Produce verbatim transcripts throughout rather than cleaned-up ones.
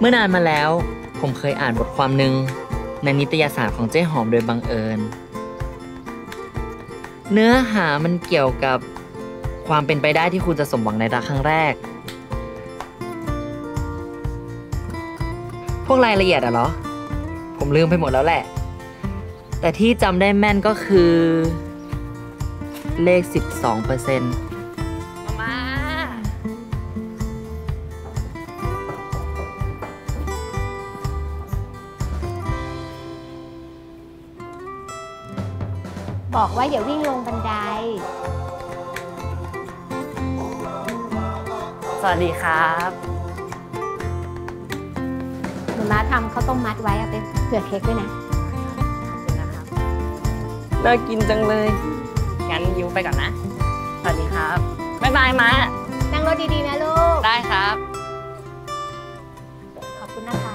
มื่อนานมาแล้วผมเคยอ่านบทความหนึ่งในนิตยสารของเจ๊หอมโดยบังเอิญเนื้อหามันเกี่ยวกับความเป็นไปได้ที่คุณจะสมหวังในรักครั้งแรกพวกรายละเอียดอะเหรอผมลืมไปหมดแล้วแหละแต่ที่จำได้แม่นก็คือเลข สิบสองเปอร์เซ็นต์ มาบอกว่าอย่าวิ่งลงบันไดสวัสดีครับหนูมาทำข้าวต้มมัดไว้เอาไปเผื่อเค้กด้วยนะน่ากินจังเลยงั้นยูไปก่อนนะสวัสดีครับบ๊ายบายมานั่งรถดีๆนะลูกได้ครับขอบคุณนะคะ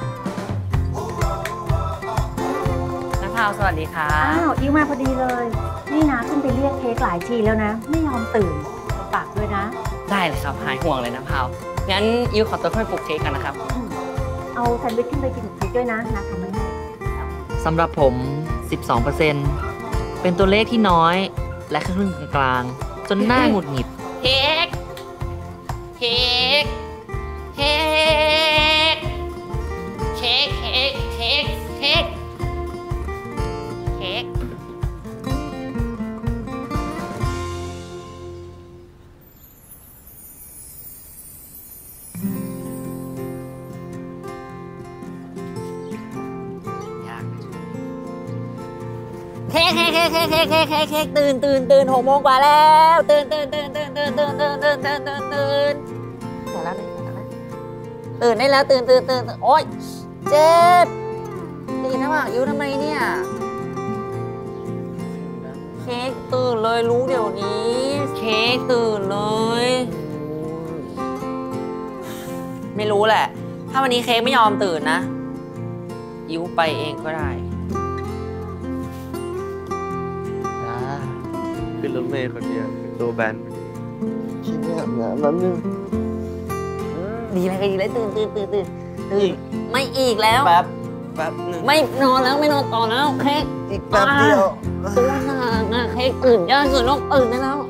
น้าพาวสวัสดีครับอ้าวอิวมาพอดีเลยนี่นะขึ้นไปเรียกเค้กหลายทีแล้วนะไม่ยอมตื่นฝากด้วยนะได้เลยครับหายห่วงเลยนะพาวงั้นอิวขอตัวไปปลุกเค้กกันนะครับเอาแซนด์วิชขึ้นไปกินกับเค้กด้วยนะนะทำให้สำหรับผม สิบสองเปอร์เซ็นต์ เป็นตัวเลขที่น้อยและครึ่งกลางๆจนน่าหงุดหงิดเค้กเค้กเค้กเค้กเค้กเค้กเค้กเค้กเค้กเค้กเค้กเค้กเค้กเค้กเค้กเค้กตื่นตื่นตื่นหกโมงกว่าแล้วตื่นตื่นตื่นตื่นตื่นตื่นตื่นตื่นตื่นตื่นตื่นตื่นแล้วตื่นได้แล้วตื่นตื่นตื่นโอ๊ยเจ็บตีนะว่าอิวทำไมเนี่ยเค้กตื่นเลยรู้เดี๋ยวนี้เค้กตื่นเลยไม่รู้แหละถ้าวันนี้เค้กไม่ยอมตื่นนะอิวไปเองก็ได้ขึ้นรถเมล์คนเดียวตัวแบนคิดไม่อาบน้ำนั้นนึงดีเลยดีเลยตื่นตื่นตื่นตื่นตื่นไม่อีกแล้วแป๊บแป๊บหนึ่งไม่นอนแล้วไม่นอนต่อแล้วเค้กอีกแป๊บเดียวตัวหนักนะเค้กตื่นยากสุดลูกตื่นได้แล้ว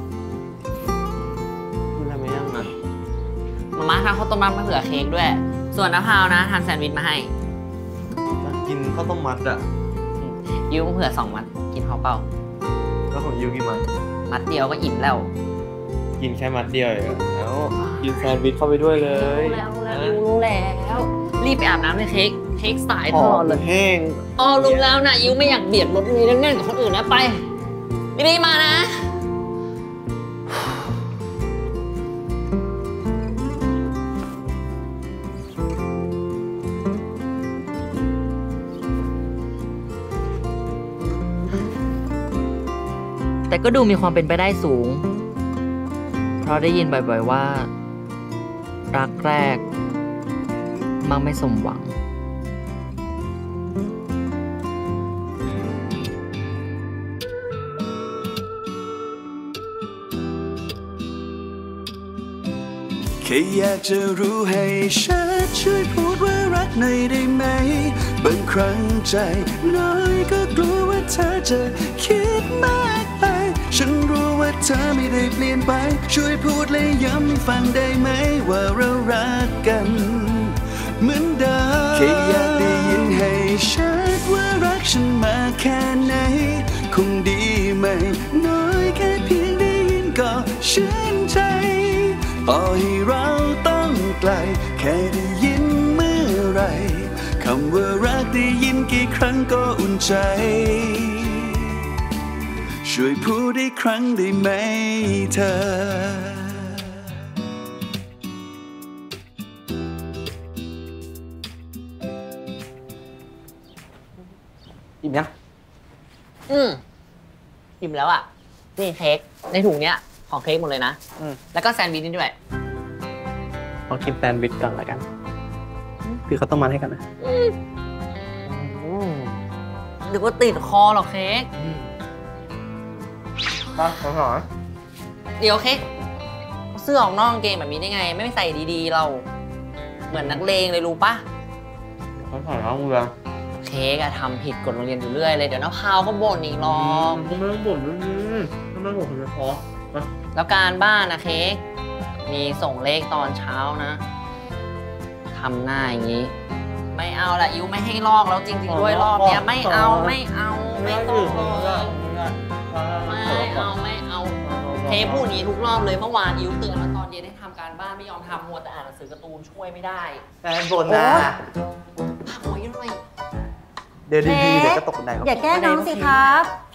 กินอะไรไม่ยังนะมาม่าทำข้าวต้มมัดมาเผื่อเค้กด้วยส่วนน้าพาวนะทำแซนด์วิชมาให้กินข้าวต้มมัดอะยูเผื่อสองมัดกินข้าวเปล่าแล้วของยูกินมัดมัดเดียวก็อิ่มแล้วกินแค่มัดเดียวเหรอแล้วกินแซนด์วิชเข้าไปด้วยเลยรู้แล้วรู้แล้วรีบไปอาบน้ำเลยเค้กเค้กสายตลอดเลยแห้งอ๋อรู้แล้วนะยูไม่อยากเบียดรถนี้แน่นๆกับคนอื่นนะไปรีบมานะแต่ก็ดูมีความเป็นไปได้สูงเพราะได้ยินบ่อยๆว่ารักแรกมักไม่สมหวังแค่อยากจะรู้ให้ชัดช่วยพูดว่ารักหน่อยได้ไหมบางครั้งใจน้อยก็กลัวว่าเธอจะคิดมากไปฉันรู้ว่าเธอไม่ได้เปลี่ยนไปช่วยพูดและย้ำให้ฟังได้ไหมว่าเรารักกันเหมือนเดิมแค่อยากได้ยินให้ชัดว่ารักฉันมากแค่ไหนคงดีไหมน้อยแค่เพียงได้ยินก็ชื่นใจต่อให้เราต้องไกลแค่ได้ยินเมื่อไรคำว่ารักได้ยินกี่ครั้งก็อุ่นใจช่วยพูดอีกครั้งได้ไหมเธออิ่มยังอืมอิ่มแล้วอ่ะนี่เค้กในถุงเนี้ยของเค้กหมดเลยนะอืมแล้วก็แซนด์วิชนี่ด้วยลองกินแซนด์วิชก่อนละกันคือเขาต้องมาให้กันนะหรือว่าติดคอหรอเค้กมาขอหน่อยเดี๋ยวเค้กเสื้อออกนอกกางเกงแบบนี้ได้ไงไม่ใส่ดีๆเราเหมือนนักเลงเลยรู้ปะเขาสอนน้องเรือเค้กอะทำผิดกฎโรงเรียนอยู่เรื่อยเลย เดี๋ยวน้าพาวก็บ่นอีกหรอกทำไมต้องบ่นเรื่องนี้ทำไมบ่นถึงไม่พอแล้วการบ้านนะเค้กมีส่งเลขตอนเช้านะทำหน้าอย่างนี้ ไม่เอาละอิวไม่ให้ลอกแล้วจริงๆด้วยรอบเนี้ยไม่เอาไม่เอาไม่ต้องเลยไม่เอาไม่เอาเค้กพูดอย่างนี้ทุกรอบเลยเมื่อวานอิวเตือนมาตอนเย็นให้ทำการบ้านไม่ยอมทำมัวแต่อ่านหนังสือการ์ตูนช่วยไม่ได้แฟนบ่นนะโอ้ยหน่อยเดี๋ยวดีๆเดี๋ยวก็ตกบันไดครับอย่าแก้น้องสิครับ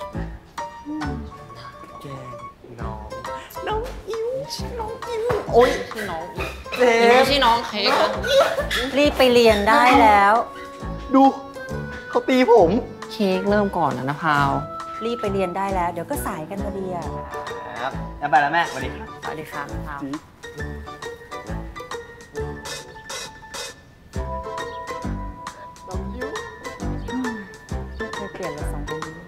แกน้องน้องอิวน้องอิวโอ้ยชื่อน้องอิวเจ๊อิวไม่ใช่น้องเค้กนะรีบไปเรียนได้แล้วดูเขาตีผมเค้กเริ่มก่อนนะนะพาวรีบไปเรียนได้แล้ว เดี๋ยวก็สายกันพอดีอะครับแล้วไปแล้วแม่สวัสดีครับสวัสดีครับนะพาวเคยเปลี่ยนเลยสองคนนี้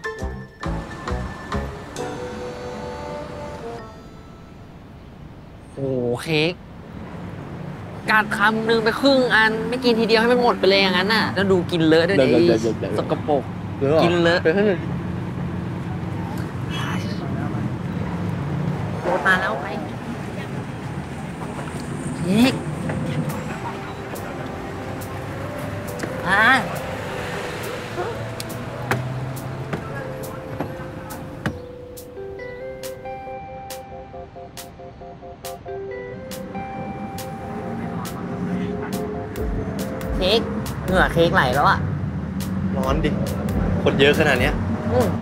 โอ้โหเค้กกัดคำหนึงไปครึ่งอันไม่กินทีเดียวให้มันหมดไปเลยอย่างนั้นน่ะแล้วดูกินเลอะด้วยดิสกปรกกินเลอะไปขึ้นเลยโดนมาแล้วไปเค้กอ่าเค้กเหงื่อเค้กไหลแล้วอ่ะร้อนดิ คนเยอะขนาดเนี้ยอืม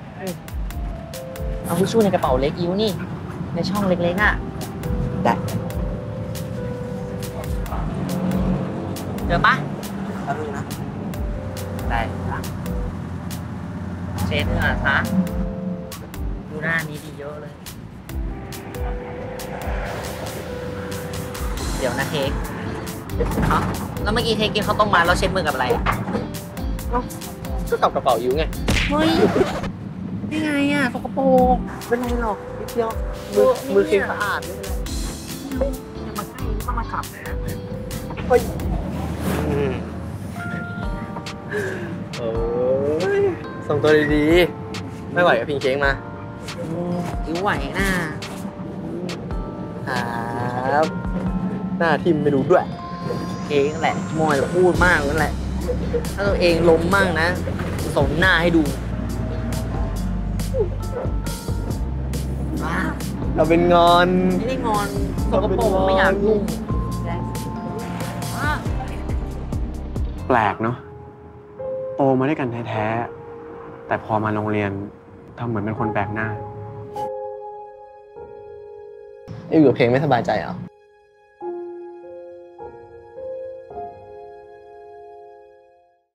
เอาทิชชู่ในกระเป๋าเล็กอิ้วนี่ ในช่องเล็กๆอ่ะได้เจอปะแป๊บนึงนะได้ค่ะเช็ดเหงื่อซะดูหน้านี้ดีเยอะเลย เดี๋ยวนะเค้กเอ้าแล้วเมื่อกี้เค้กกินข้าวต้มมัดแล้วเช็ดมือกับอะไรอะก็กลับกระเป๋าอิ๋วไงเฮ้ยได้ไงอ่ะสกปรกไม่เป็นไรหรอกนิดเดียวมือมือเค้กสะอาดไม่เป็นไรอย่ามาใกล้ต้องมาขับนะเฮ้ยอืมโอ้ยส่งตัวดีๆ ไม่ไหวกับพิงเค้กมาอิ้วไหวน่ะครับ หน้าทิมไม่รู้ด้วยเค้กนั่นแหละมอยพูดมากนั่นแหละ ถ้าตัวเองล้มมั่งนะสมหน้าให้ดูว้าเราเป็นงอนไม่ได้งอนสกปรกไม่อยากยุ่งว้าแปลกเนาะโตมาด้วยกันแท้ๆ แต่พอมาโรงเรียนทำเหมือนเป็นคนแปลกหน้าอยู่กับเพลงไม่สบายใจเหรอ